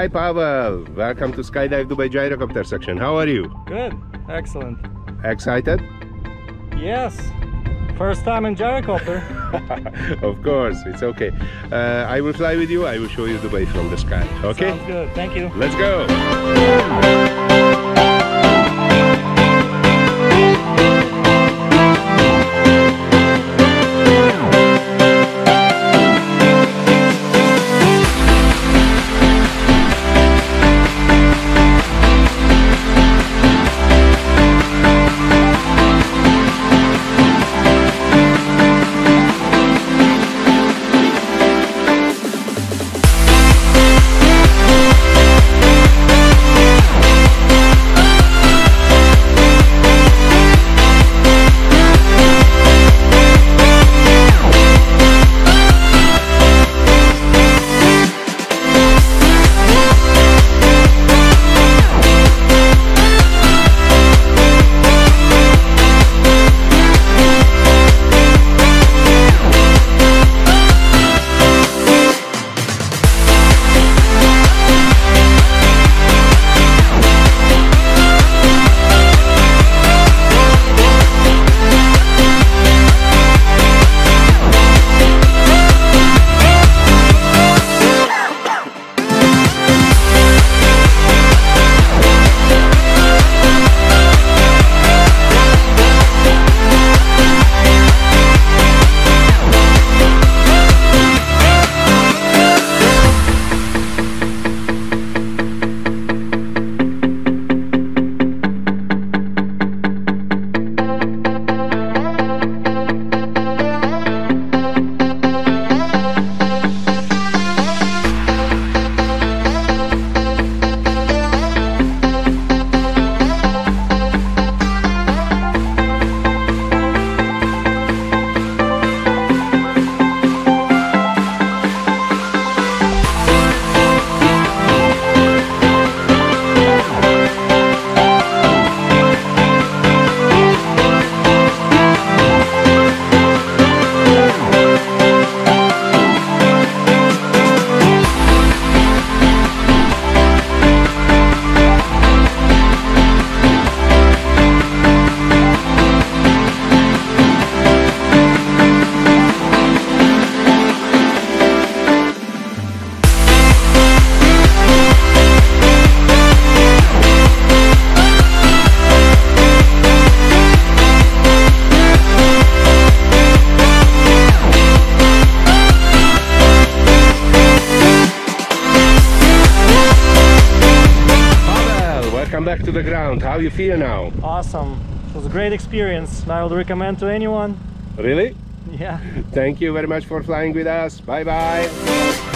Hi Pavel, welcome to Skydive Dubai Gyrocopter section. How are you? Good, excellent. Excited? Yes, first time in Gyrocopter. Of course, it's okay. I will fly with you, I will show you Dubai from the sky, okay? Sounds good, thank you. Let's go! Come back to the ground. How you feel now? Awesome. It was a great experience. I would recommend to anyone. Really? Yeah. Thank you very much for flying with us. Bye bye.